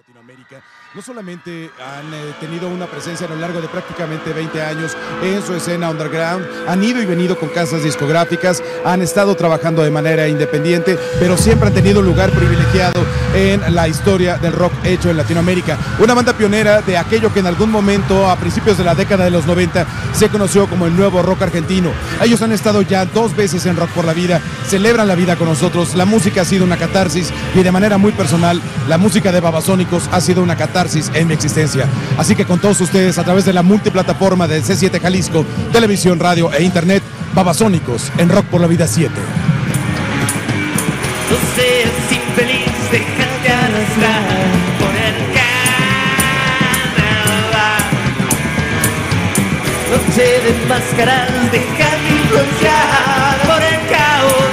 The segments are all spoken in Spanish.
Latinoamérica no solamente han tenido una presencia a lo largo de prácticamente 20 años en su escena underground, han ido y venido con casas discográficas, han estado trabajando de manera independiente, pero siempre han tenido un lugar privilegiado en la historia del rock hecho en Latinoamérica. Una banda pionera de aquello que en algún momento, a principios de la década de los 90, se conoció como el nuevo rock argentino. Ellos han estado ya 2 veces en Rock por la Vida, celebran la vida con nosotros, la música ha sido una catarsis y de manera muy personal, la música de Babasónicos ha sido una catarsis en mi existencia. Así que con todos ustedes, a través de la multiplataforma de C7 Jalisco, televisión, radio e internet, Babasónicos en Rock por la Vida 7. No seas infeliz, déjate arrastrar por el carnaval. Noche de máscaras, déjate influenciar por el caos.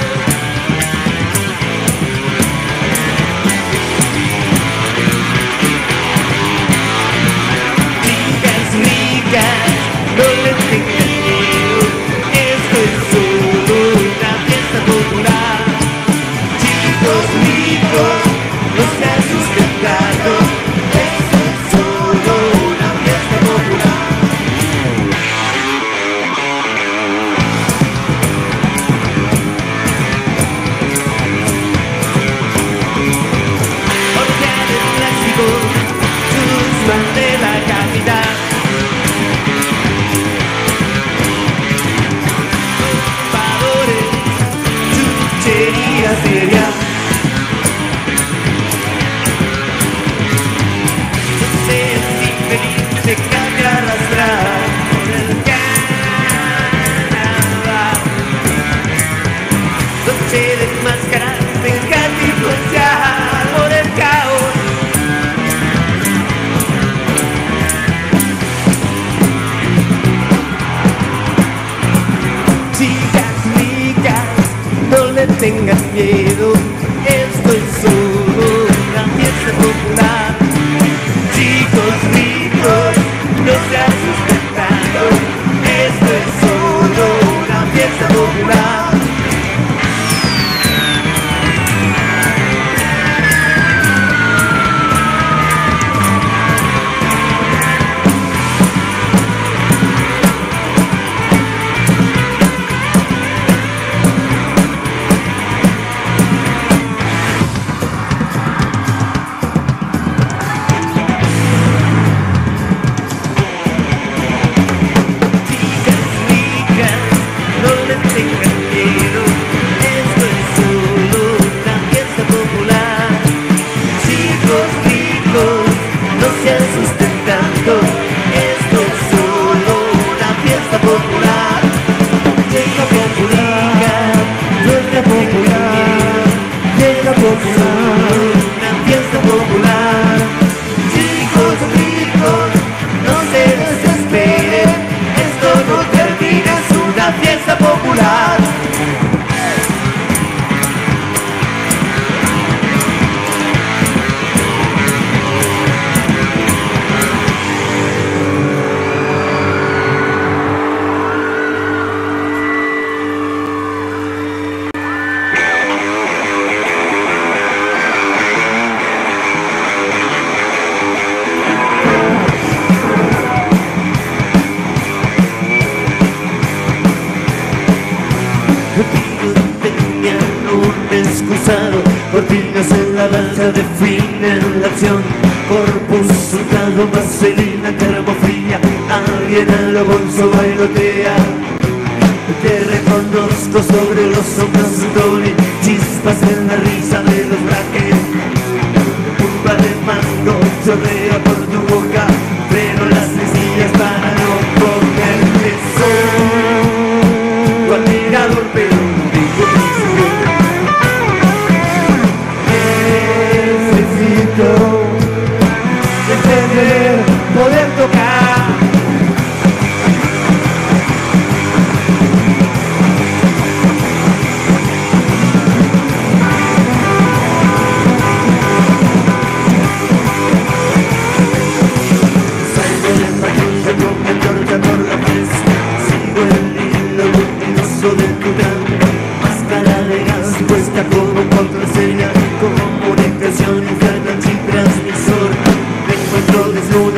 No le tengas miedo, esto es solo una fiesta popular. Chicos ricos, no se asusten tanto, esto es solo una fiesta popular. Orquídeas plásticos, Guzmán de la capital. Seria. No seas infeliz, déjate arrastrar por el carnaval. Noche de máscaras, déjate influenciar por el caos. Chicas ricas, no le tengas miedo, esto es solo una fiesta popular. Chicos ricos, no se asusten tanto, esto es solo una fiesta popular. Cortinas en la danza de fin en la acción, corpus sudado, vaselina termofría, alguien a lo bolso bailotea. Te reconozco sobre los hombros, Tony, chispas en la risa de los braques. Curva de mango chorrea por tu boca, pero las sencillas para no comerte son. Tu admirador pero no digo que entender, poder tocar.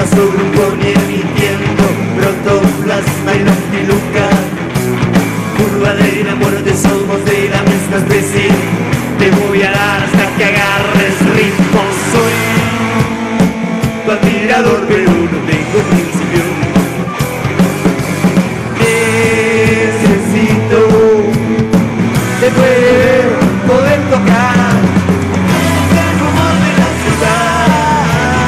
nuestro grupo ni emitiendo protoplasma y longiluca. Curva de la muerte, somos de la misma especie. Te voy a dar hasta que agarres ritmo. Soy tu admirador, pero no tengo principio. Necesito de poder tocar el rumor de la ciudad.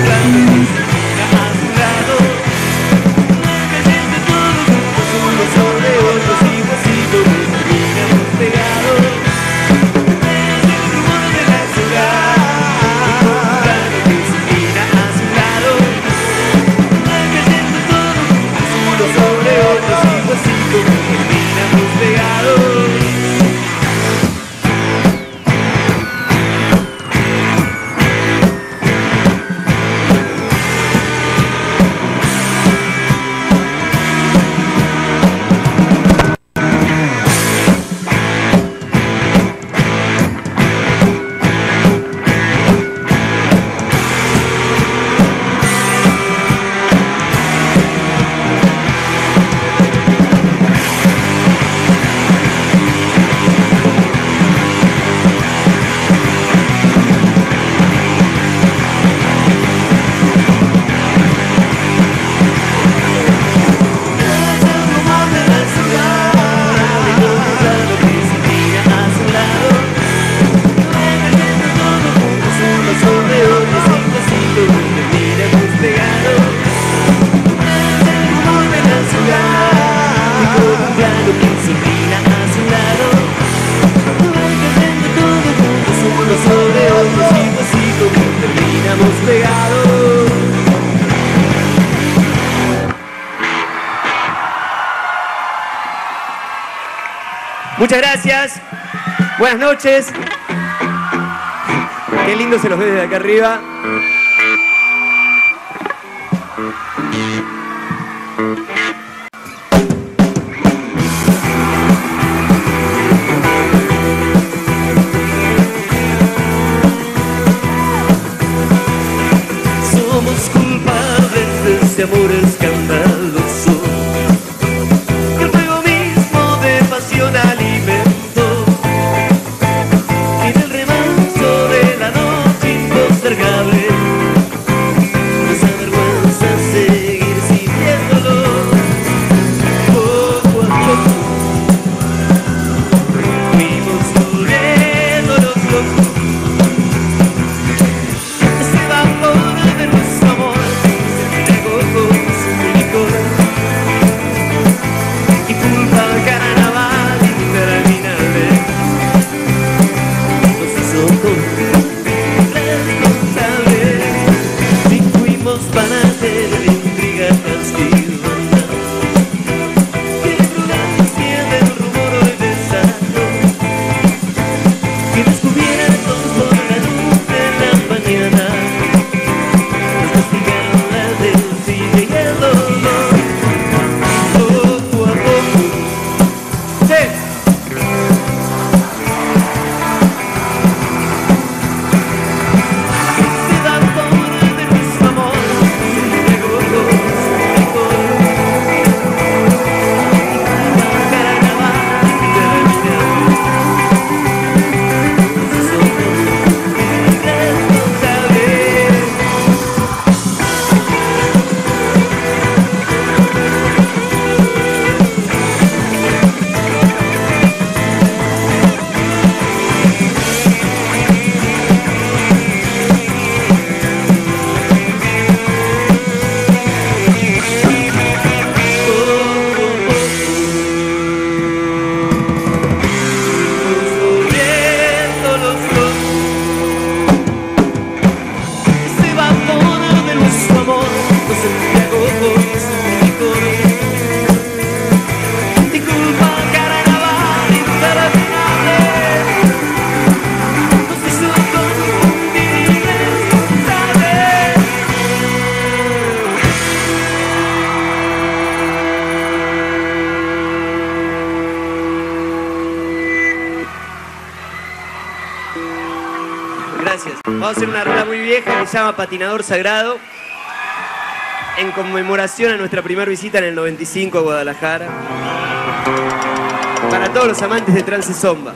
A su lado, que siente todo como uno sobre otros y vacío, terminamos pegados. El rumor de la ciudad, que se mira a su lado, que siente todo como uno sobre otros y vacío, terminamos pegados. Muchas gracias, buenas noches. Qué lindo se los ve desde acá arriba. Somos culpables de este amor escandaloso, que el fuego mismo de pasión alimento, y del remanso de la noche impostergable nos avergüenza seguir sintiéndolo. Poco a poco fuimos volviéndonos locos. Este vapor de nuestro amor se entregó con su licor, y culpa al carnaval interminable nos hizo responsables. Si fuimos parte de la intriga castigada, que prudentes tiene el rumor hoy besado, que descubiertos por la luz de la mañana nos castigaron la dulce y el dolor. Poco a poco, sí. Este vapor de nuestro amor se entregó con su licor, y carnaval interminable nos hizo responsables. Volviéndonos locos. Este vapor de nuestro amor nos embriagó con su licor, y culpa al carnaval interminable nos hizo confundir irresponsables. Gracias. Vamos a hacer una rola muy vieja que se llama Patinador Sagrado. en conmemoración a nuestra primera visita en el 95 a Guadalajara. Para todos los amantes de Trance Zomba.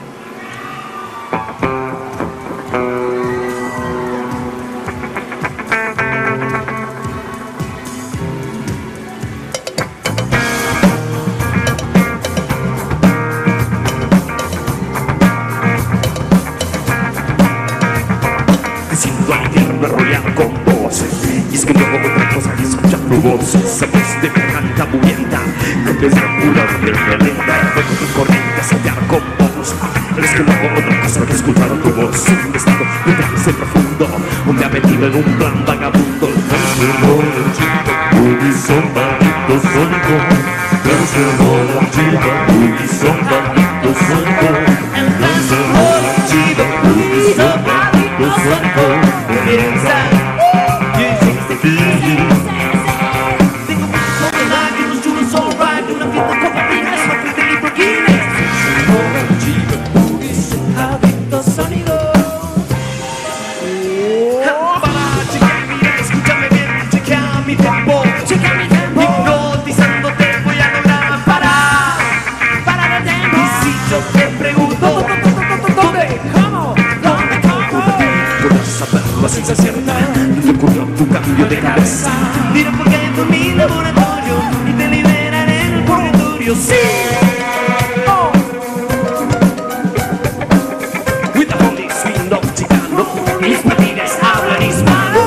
Me rodeado con voces, y es que no hago otra cosa que escuchar tu voz. Esa voz de garganta murienta que te descura de violenta. Fuego de corriente, saltar con vos. Es que no hago otra cosa que escuchar tu voz. Un estado de trance profundo, donde ha metido en un plan vagabundo. Boogie zombadito sónico, transformó chiva. Boogie zombadito sónico, transformó chiva. Boogie zombadito sónico. Tu cambio de cabeza. Mira porque entro en mi laboratorio y te liberaré en el purgatorio. ¡Sí! Oh. With the Holy Spirit of Chicano, mis patines hablan hispano.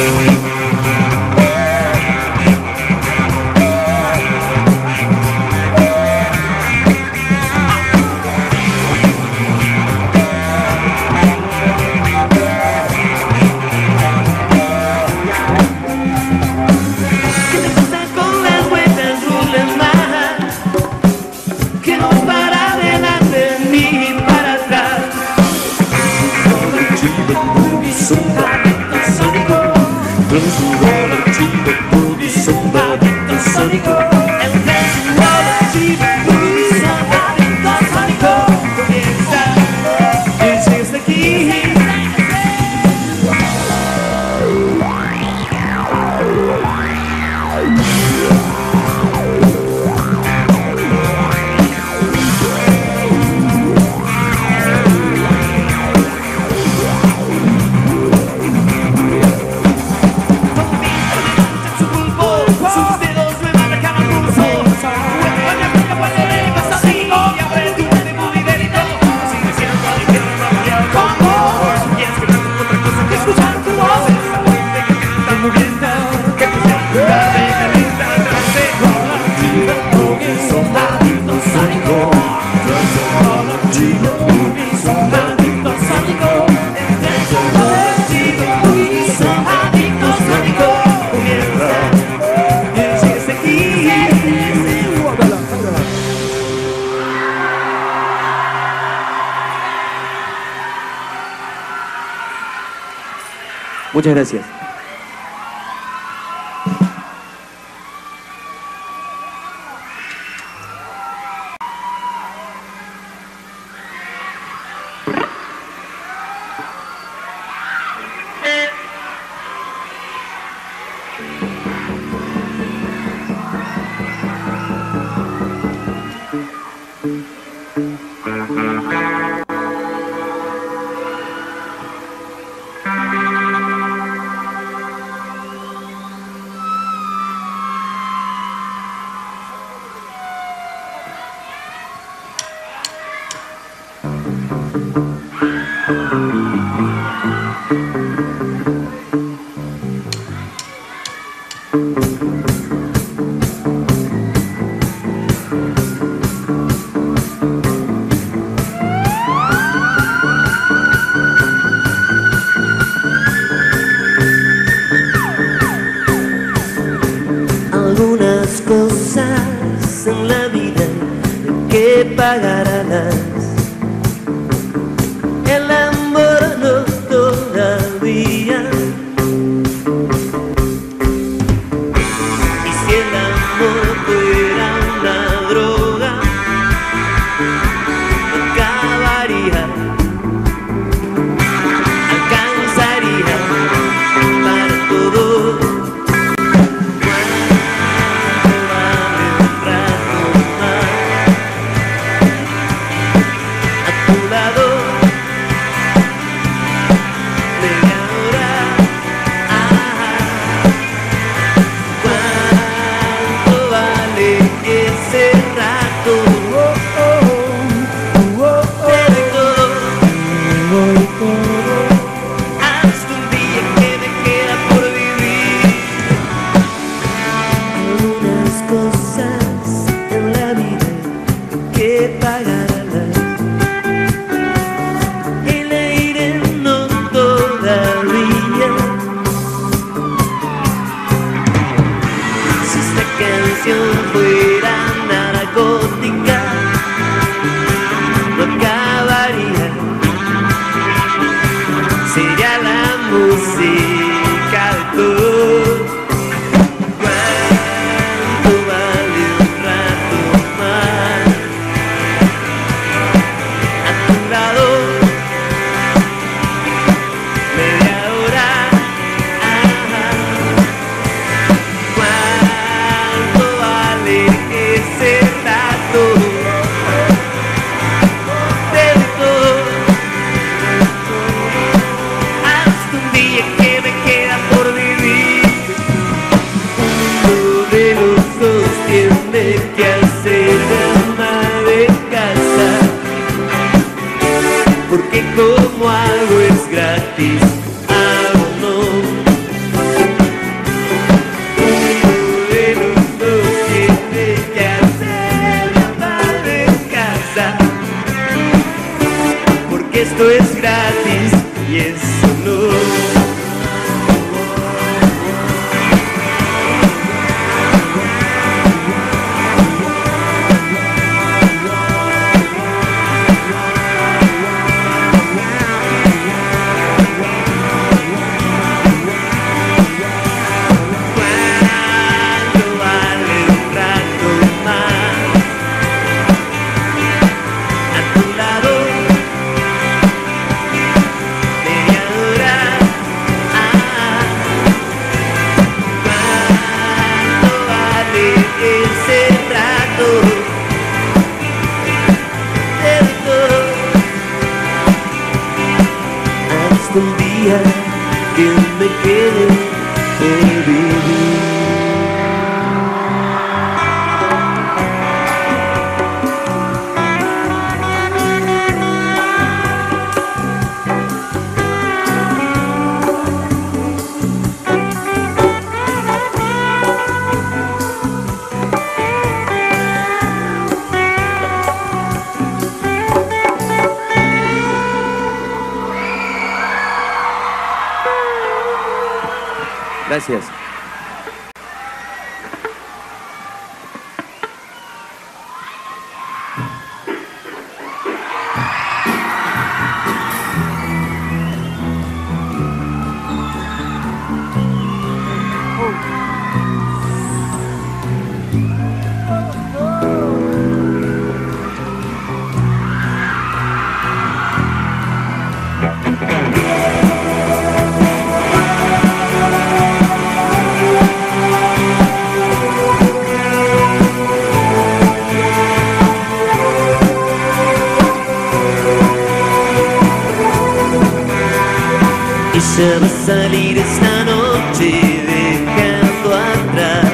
Muchas gracias. Algunas cosas en la vida que pagarás. El amor no todavía. Y si el amor fuera una droga, acabaría, alcanzaría para todo. canción fuera narcótica, no acabaría. Sería la música de todo. ¿Cuánto vale un rato más a tu lado? Media hora. ¿Cuánto vale ese rato? De todo. Hasta un día que me queda por vivir. Uno de los dos tiene que hacer ama de casa, porque como algo es gratis, algo no. Uno de los dos tiene que hacer ama de casa, porque esto es gratis y eso no. ¿Cuánto vale un rato más a tu lado? Media hora. ¿Cuánto vale ese rato? De todo. Hasta un día que me quede por vivir. Gracias. Ella va a salir esta noche dejando atrás.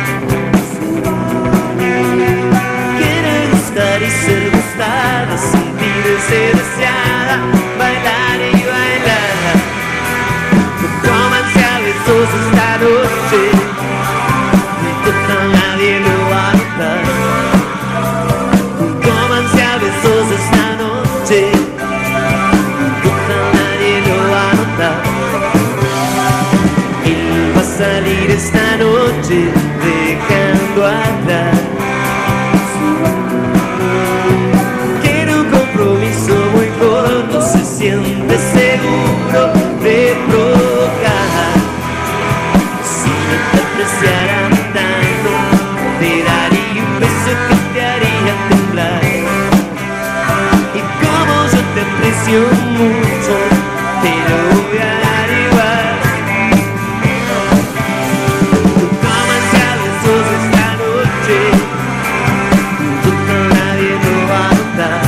Quiere gustar y ser gustada, sentirse deseada, bailar y bailar. Cómanse a besos esta noche, total nadie lo va a notar. Cómanse a besos esta noche, él va a salir esta noche dejando atrás. Quiere un compromiso muy corto, se siente seguro de provocar. Si no te apreciaran tanto, te daría un beso que te haría temblar. Y como yo te aprecio mucho, te lo voy a dar igual. Cómanse a besos esta noche, nadie lo va a notar.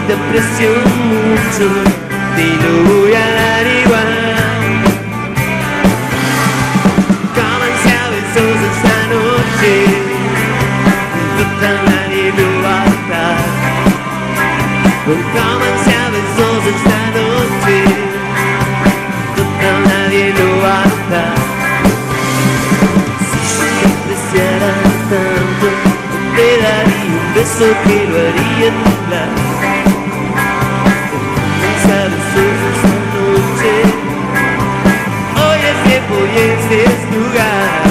te aprecio mucho, te lo voy a dar igual. Cámanse a besos esta noche, total nadie lo va a estar. Cámanse a besos esta noche, total nadie lo va a estar. Si yo te apreciara tanto, te daría un beso que lo haría temblar. Cámanse a besos esta noche, hoy es tiempo y este es lugar.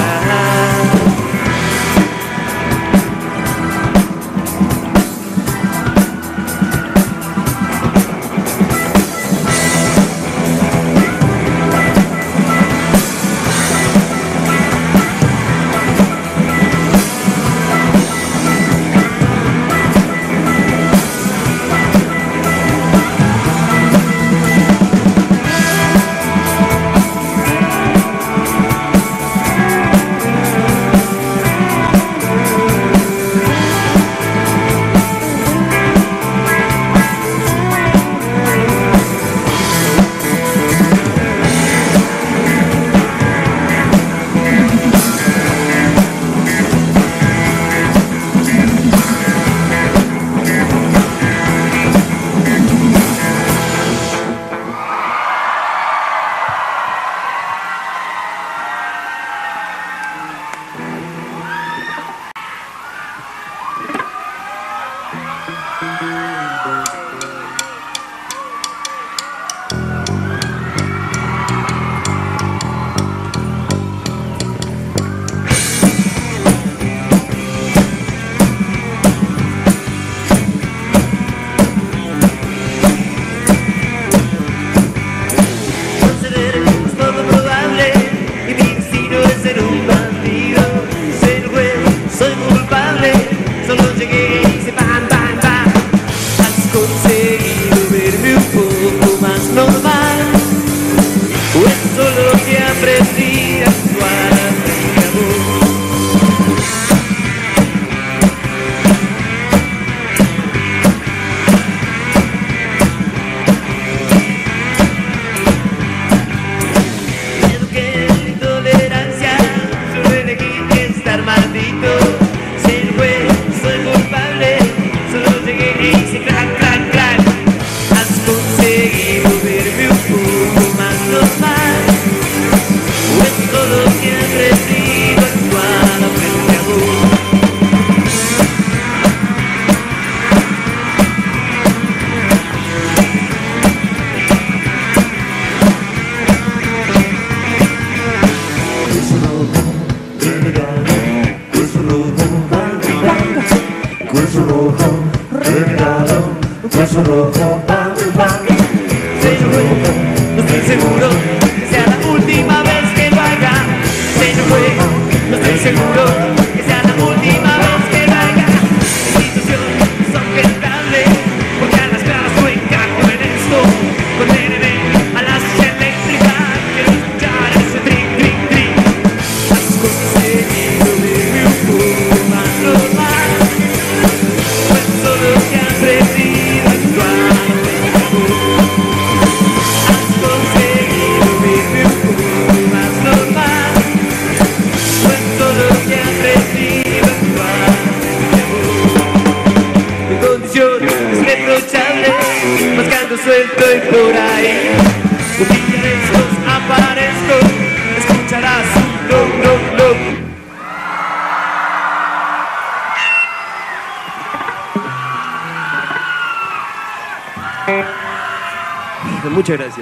Muchas gracias.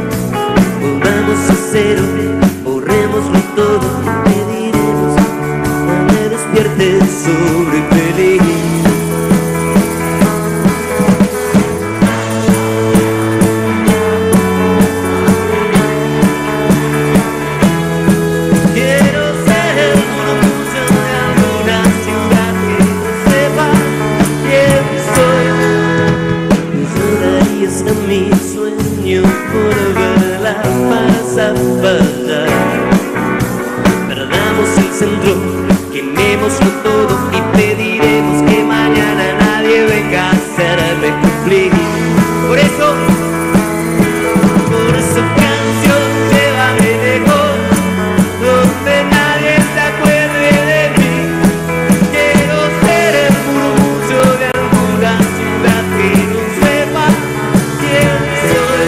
Volvamos a cero, borrémoslo todo, ¿qué diremos? todo y pediremos que mañana nadie venga a hacerme cumplir. Por eso canción, llévame lejos, donde nadie se acuerde de mí. Quiero ser el murmullo de alguna ciudad que no sepa quién soy.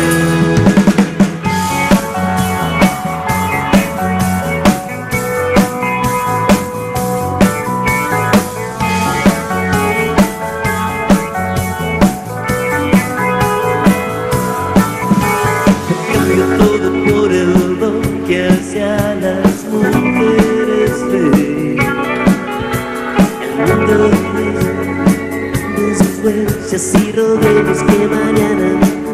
Así roguemos que mañana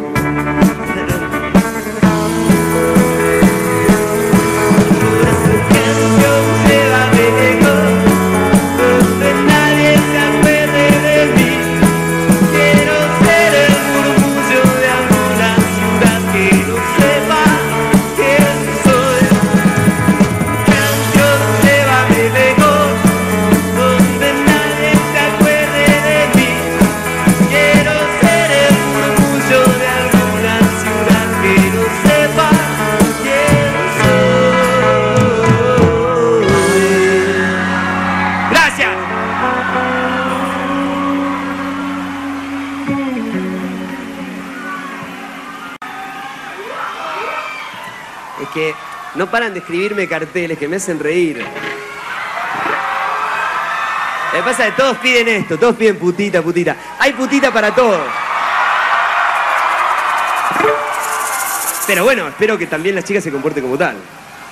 por esa canción llévame lejos, donde nadie se acuerde de mí. Quiero ser el murmullo de alguna ciudad que no sepa quién soy. Canción, llévame lejos, donde nadie se acuerde de mí. Quiero ser el murmullo de alguna ciudad que no sepa quién soy. Gracias. Es que no paran de escribirme carteles que me hacen reír. Lo que pasa es que todos piden esto, todos piden putita, putita. Hay putita para todos. Pero bueno, espero que también las chicas se comporten como tal.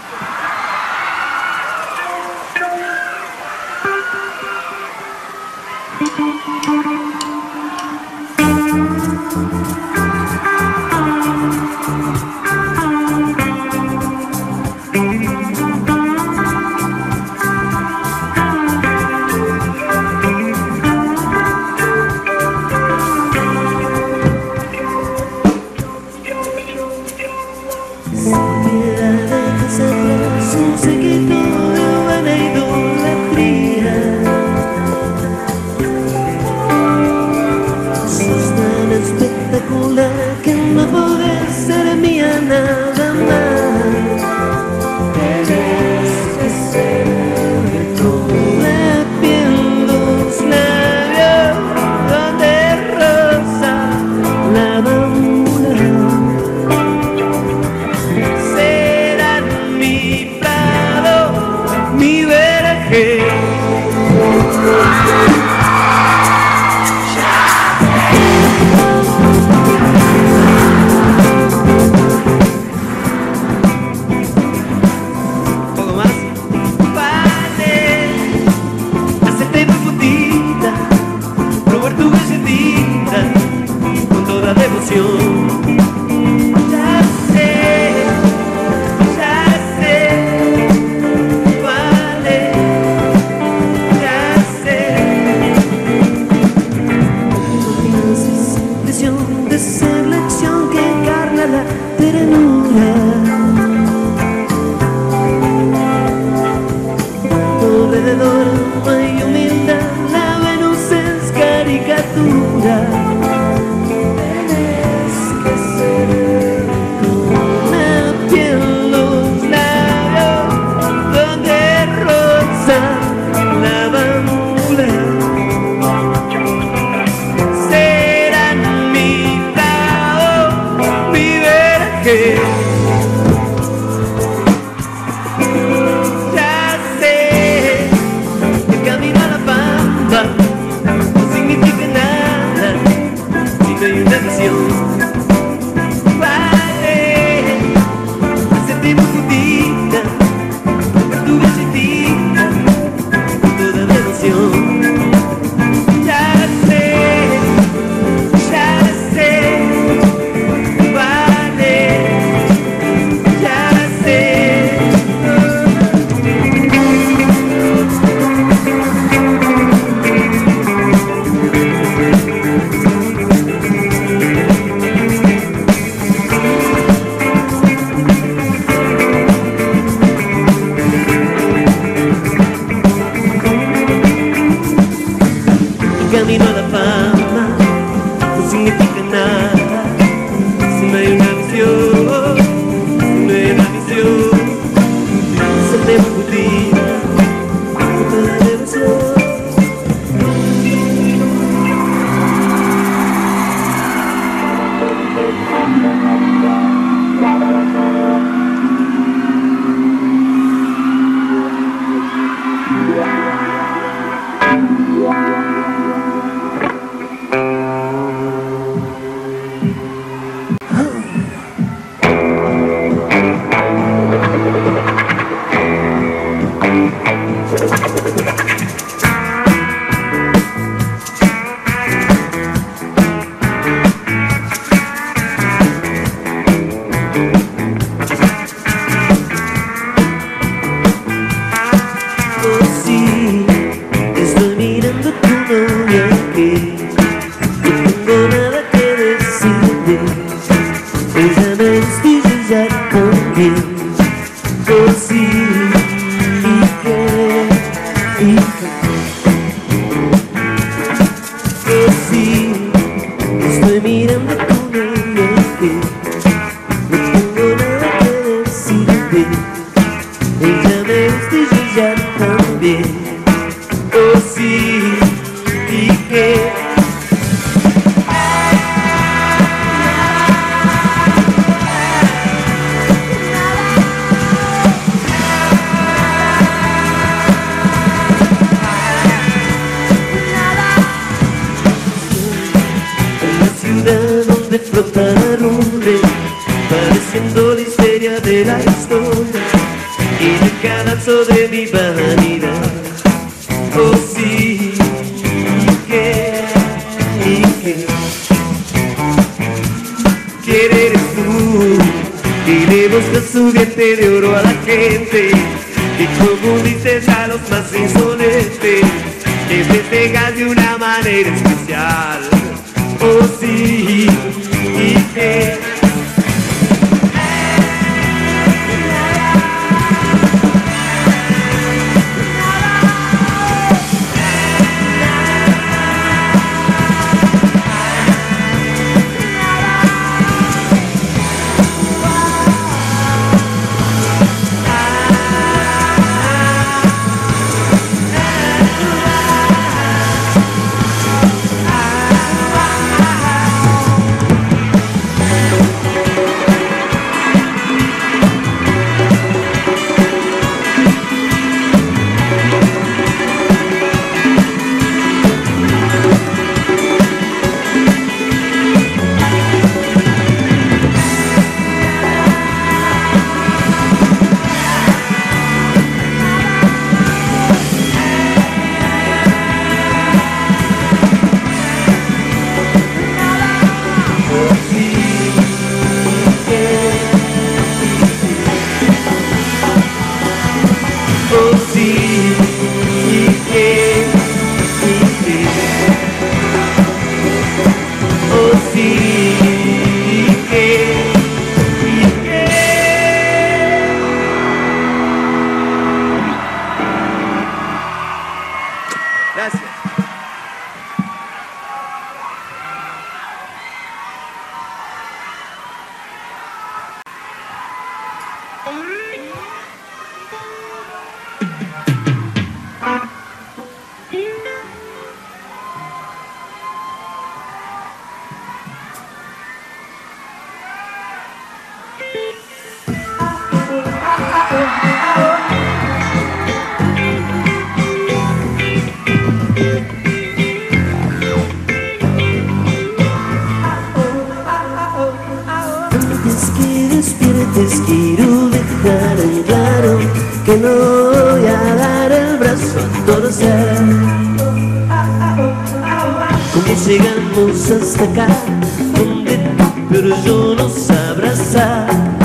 Que no podés ser mía nada más. Tienes que ser tú. La piel, los labios donde rosa la bambula serán mi prado, mi vergel. camino a la fama no significa nada. Si no hay una visión, si no hay una visión, se te va un día, no te da devoción. Pareciendo la histeria de la historia y el cadalso de mi vanidad. Oh sí, y que ¿quién eres tú? Y le buscas su diente de oro a la gente y como dices a los más insolentes que festejas de una manera especial. Oh sí, y que quiero dejar en claro que no voy a dar el brazo a torcer. ¿Cómo llegamos hasta acá? Donde tú pero yo nos abrazar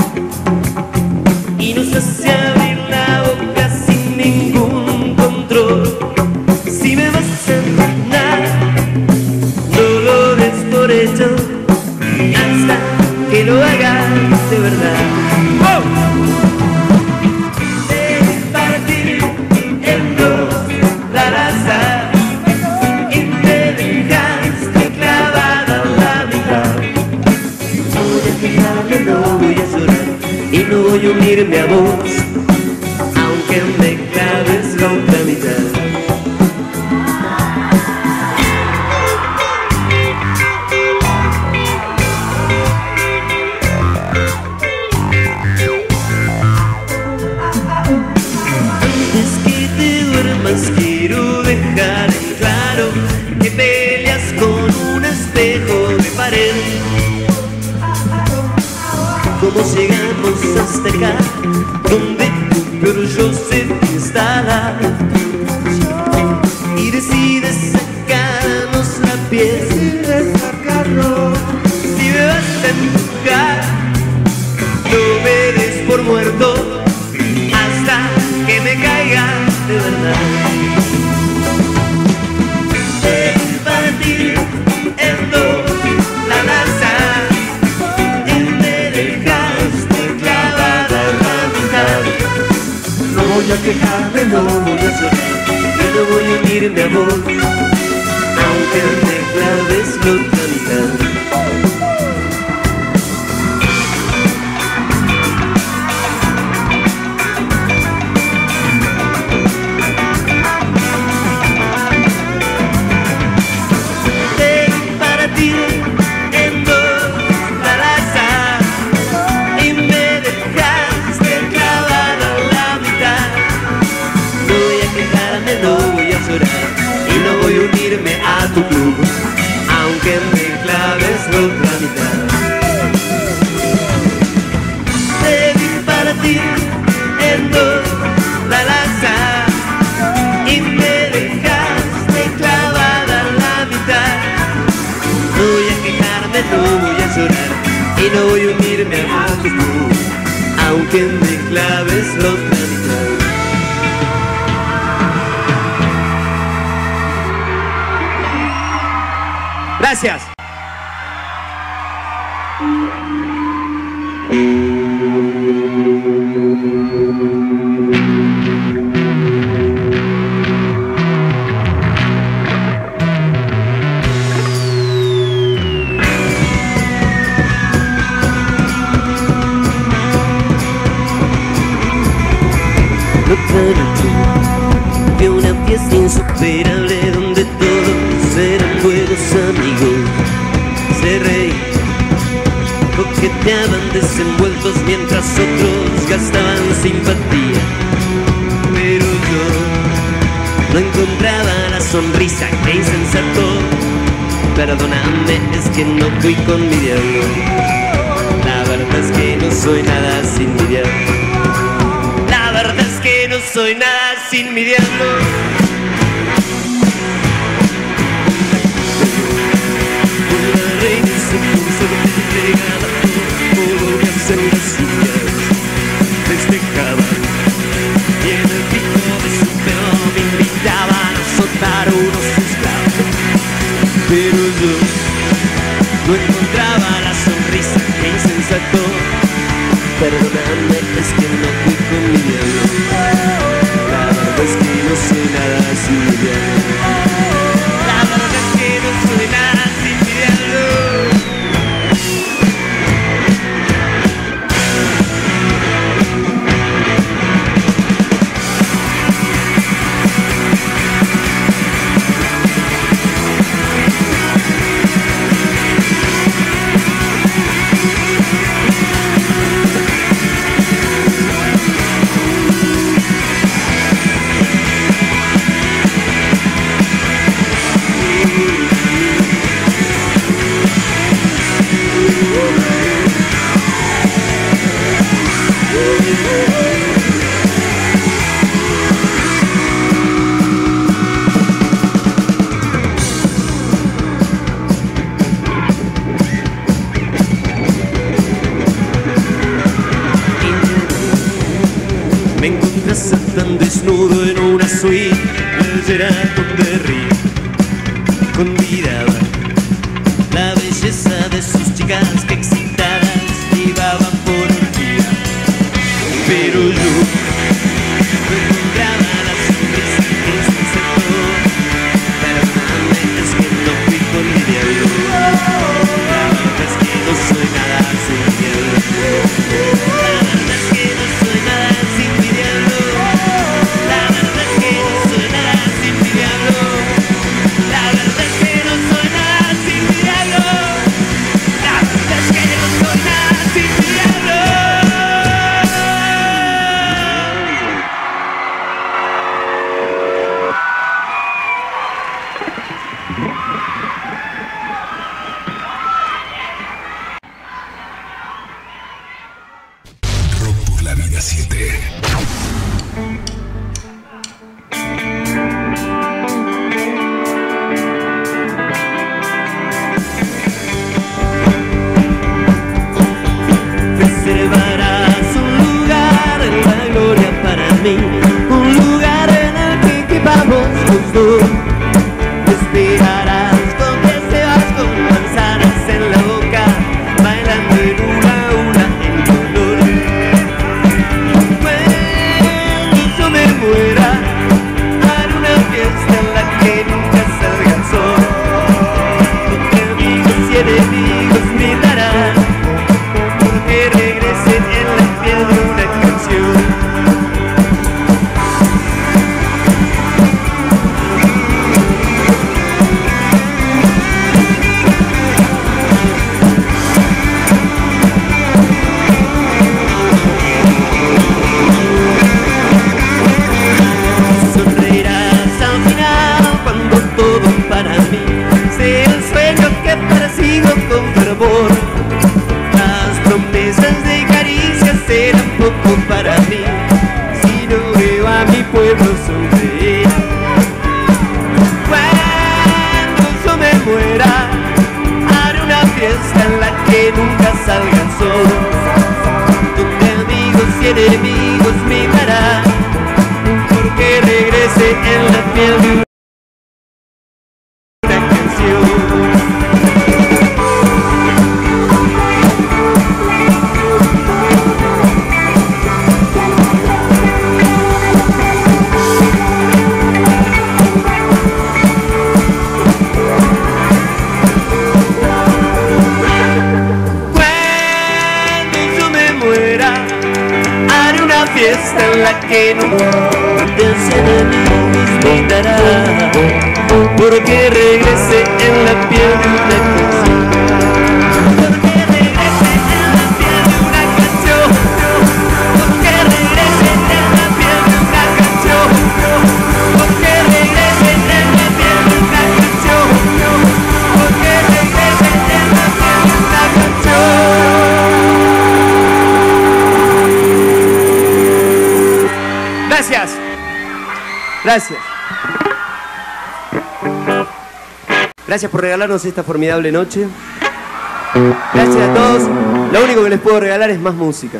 y nos hace abrir la boca sin ningún control. Si me vas a engañar, no lo des por hecho hasta que lo hagas de verdad. Partir en dos la raza y te unirme a vos, aunque me claves la otra mitad. Antes que te duermas quiero dejar en claro que peleas con un espejo de pared. ¿Cómo llegamos hasta acá, donde tu peor yo se te instala? Y decides sacarnos la piel. Si me vas a empujar, no me des por muerto hasta que me caiga de verdad. Debí partir en dos la lanza y me dejaste clavada en la mitad. No voy a quejarme, no voy a llorar y no voy a unirme a vos, aunque me claves la otra mitad. En dos la lanza y me dejaste clavada en la mitad. No voy a quejarme, no voy a llorar y no voy a unirme a tu club, aunque me claves la otra mitad. Debí partir en dos la lanza y me dejaste clavada en la mitad. No voy a quejarme, no voy a llorar y no voy a unirme a tu club, aunque me claves la otra mitad. Gracias. De una fiesta insuperable donde todos eran buenos amigos. Se reían, coqueteaban desenvueltos mientras otros gastaban simpatía. Pero yo no encontraba la sonrisa, qué insensato. Perdóname, es que no fui con mi diablo. La verdad es que no soy nada sin mi diablo. La verdad es que no soy nada sin mi diablo. La reina se puso entregada por que hacer las sillas festejaban. Y en el pico de su pelo me invitaban a soltar unos esclavos. Pero yo no encontraba la sonrisa, qué insensato. Perdóname, es que no fui con mi diablo. La verdad es que no soy nada sin mi diablo. La verdad es que no soy nada sin mi diablo. Me encuentras tan desnudo en una suite del Sheraton de Río. Convidaba la belleza de sus chicas que excitadas llevaban por orgía. Pero yo no encontraba la sonrisa que insensató. Perdóname, es que no fui con mi diablo. La verdad es que no soy nada sin mi diablo. La verdad es que no soy enemigos brindará, porque regrese en la piel de una canción. Fiesta en la que nuestros enemigos brindará, porque regrese en la piel de una canción. Porque regrese en la piel de una canción. Porque regrese en la piel de una canción. Porque regrese en la piel de una canción. Porque regrese en la piel de una canción. Gracias. Gracias. Gracias por regalarnos esta formidable noche. Gracias a todos. Lo único que les puedo regalar es más música.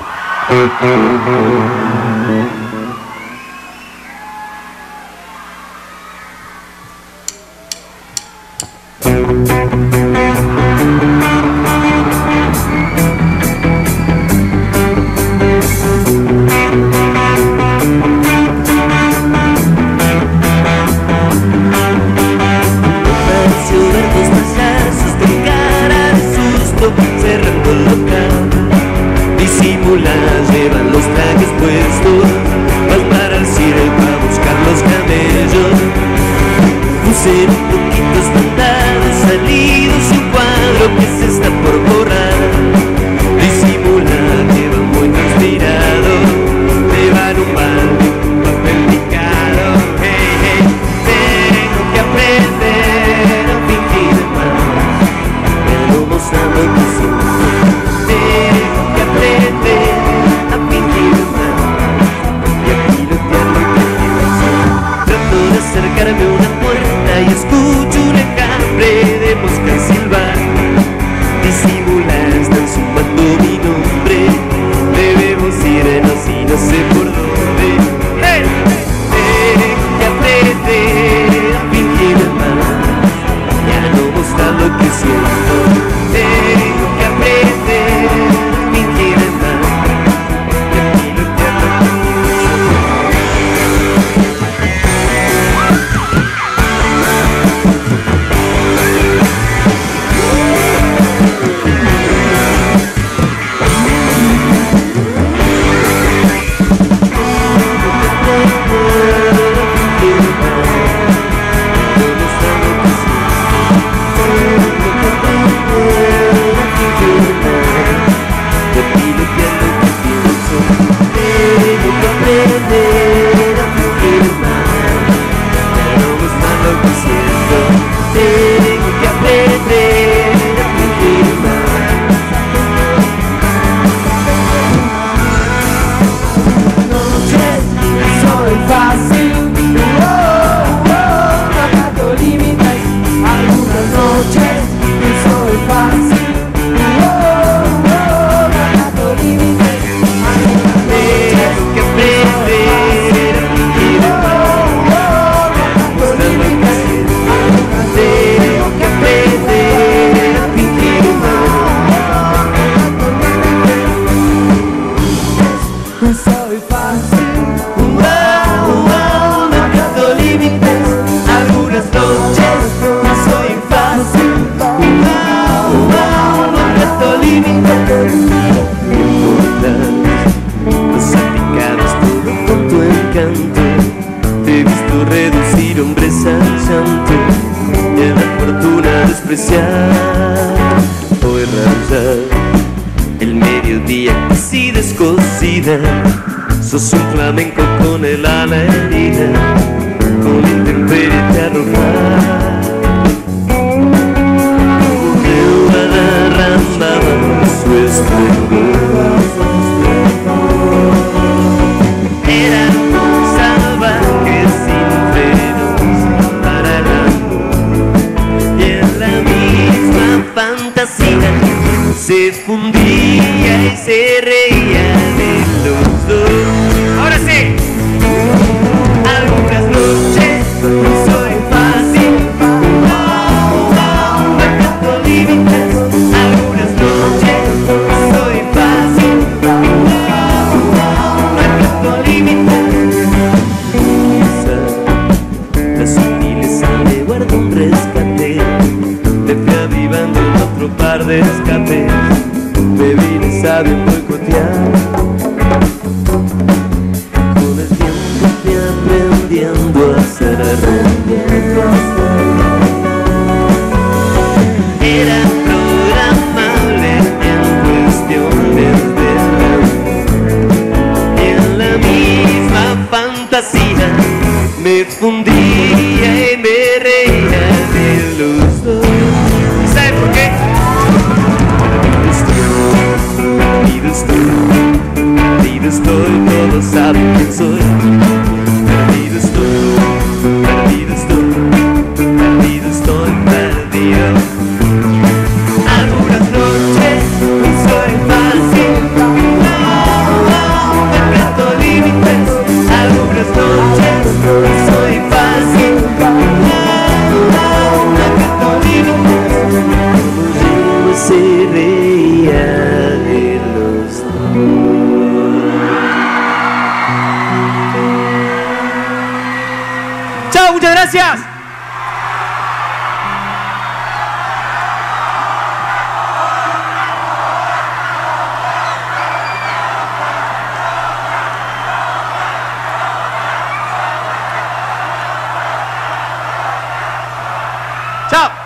Cerrando el local, disimulas, llevan los trajes puestos, vas para el circo a buscar los camellos. Puse un poquito espantados, salidos un cuadro que se está por borrar. Disimula, que va muy transpirado, te van un balde, un papel picado. Hey, hey, tengo que aprender a fingir más, pero mostrando que soy. Tengo que aprender a fingir más y a pilotear lo que pienso. Trato de acercarme a una puerta y escucho un enjambre de moscas silbar. Disimular, están sumando mi nombre. Debemos irnos y no sé por dónde. ¡Hey! Tengo que aprender a fingir más, ya no mostrar lo que siento. Tengo que aprender a fingir más y a pilotear lo que sos un flamenco con el ala herida, con la intemperie te arrojar. De una derramaba su esplendor. Eran salvajes sin frenos para el amor, y en la misma fantasía se fundía y se reía de los dos. Ahora sí. Algunas noches soy fácil, marcando límites. Algunas noches soy fácil, marcando límites. Quizá la sutileza me guarda un rescate, me fui avivando en otro par de escapes. Me vine sabiendo boicotear. Con el tiempo fui aprendiendo a ser era programable en cuestiones de en la misma fantasía me fundía y me reía de los dos. ¿Y sabe por qué? Perdido estoy, todos saben quién soy. Perdido estoy, perdido estoy, perdido estoy, perdido. Algunas noches soy fácil, marcando límites. Algunas noches soy fácil, marcando límites. Como se reía de los dos. ¡Chao! ¡Muchas gracias! ¡Chao!